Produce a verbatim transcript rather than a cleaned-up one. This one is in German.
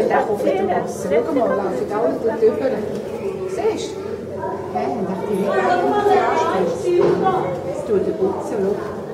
der kommt mit Wasser. Schau mal, laufen alle dort drüber. Siehst du? Hä, ich dachte, die Leute haben sich anstrengt. Das tut der Putzen, schau.